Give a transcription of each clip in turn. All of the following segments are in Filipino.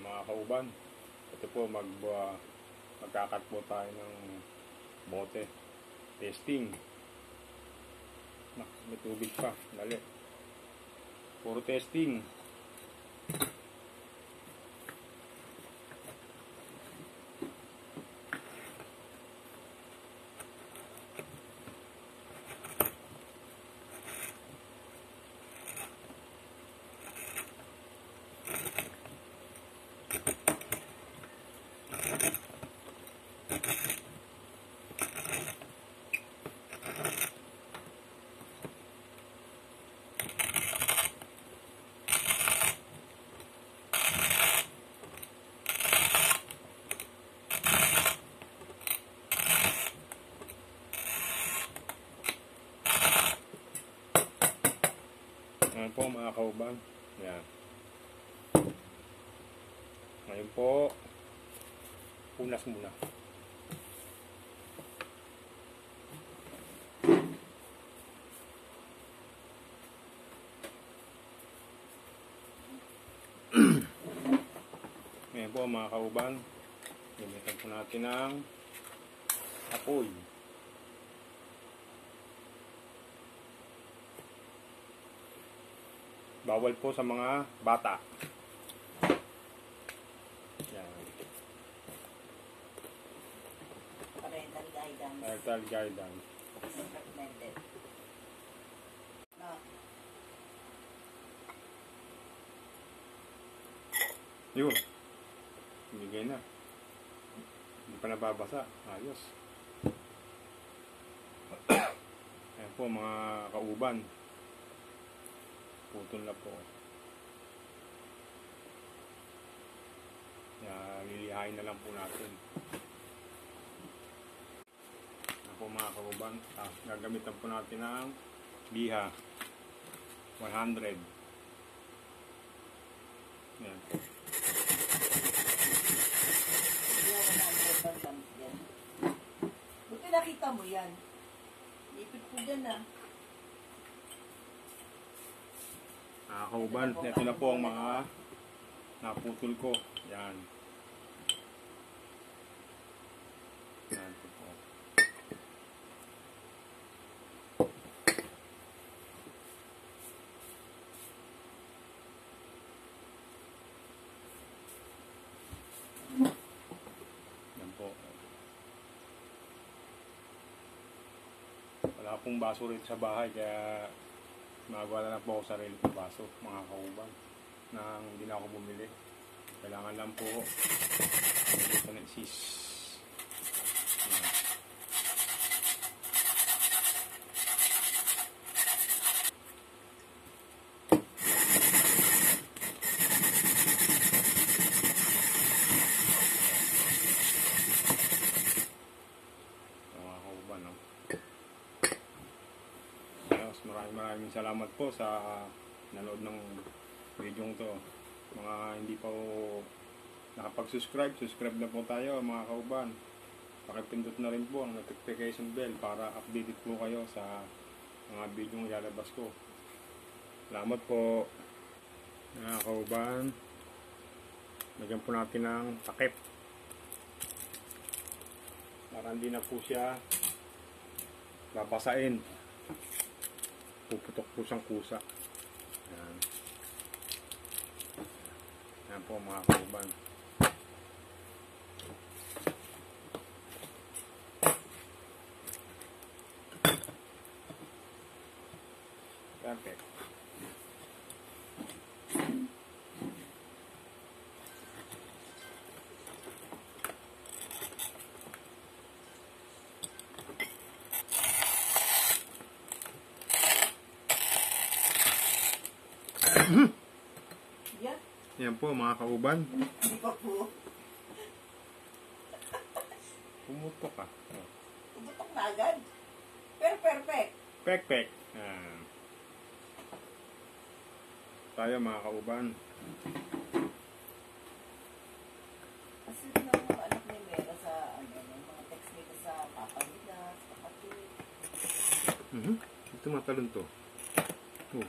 Mga kauban, ito po magkakat po tayo ng bote testing. May tubig pa, dali, puro testing. Ngayon po mga kauban, yan. Ngayon po, punas muna. Ngayon po mga kauban, gamitan po natin ng apoy. Bawal po sa mga bata. Yan. Parental guidance. Parental guidance. Isn't recommended. No. Yun. Bigay na. Hindi pa nababasa. Ayos. Ayan po mga kauban. Putol na po. Lilihain na lang po natin. Ayan po mga kauban. Gagamitan po natin ng liha. 100. Ayan po. Buti nakita mo yan. Ipit ko dyan ah. Kauban, ito na po ang mga naputol ko. Yan. Yan po po. Yan po. Wala pong baso rin sa bahay kaya magawa na lang po ako sarili kong baso, mga kauban, nang hindi na ako bumili. Kailangan lang po ito na isis. Mga kauban, no? Maraming salamat po sa nanood ng video to. Mga hindi pa nakapag-subscribe, subscribe na po tayo mga kauban. Pakipindot na rin po ang notification bell para updated po kayo sa mga video yung ilalabas ko. Salamat po mga kauban. Lagyan po natin ng takip para hindi na po siya babasain. Puputok po siyang kusa. Ayan. Ayan po mga kauban. Perfect. Yan. Yan po mga kauban. Hindi pa po. Pumutok ka. Tubutok na agad. Pero perfect. Pek-pek. Tayo mga kauban. Kasi rin ang mga anak ni Mera sa mga text nila sa papa nila, sa kapatid. Ito matalon to. Oh.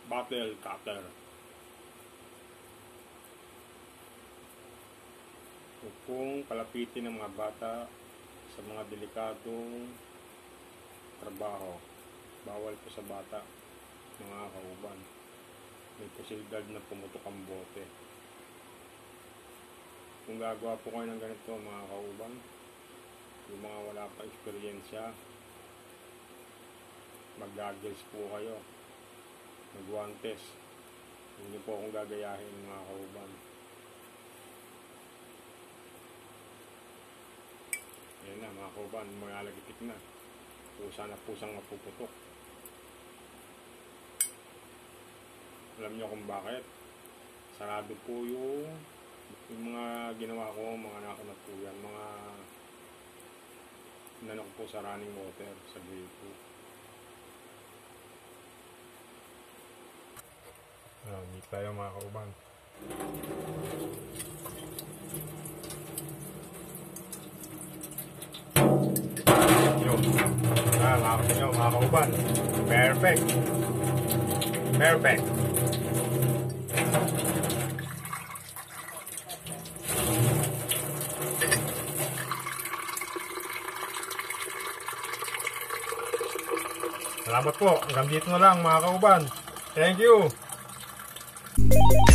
bottle cutter. Upang palapitin ng mga bata sa mga delikadong trabaho. Bawal po sa bata, mga kauban. May posibilidad na pumutok ang bote. Kung gagawa po kayo ng ganito mga kauban, yung mga wala pa eksperyensya, mag-goggles po kayo, mag-guantes. Hindi po akong gagayahin mga kauban. Ayan na mga kauban, magalagitik na. Pusa na pusang mapuputok. Alam nyo kung bakit? Sarado po yung mga ginawa ko, mga nakunat po yan, mga nanok po sa running water, sa grill po. Meet tayo mga kauban. Yun. Mga kauban. Perfect. Perfect. Salamat po. Hanggang dito na lang mga kauban. Thank you.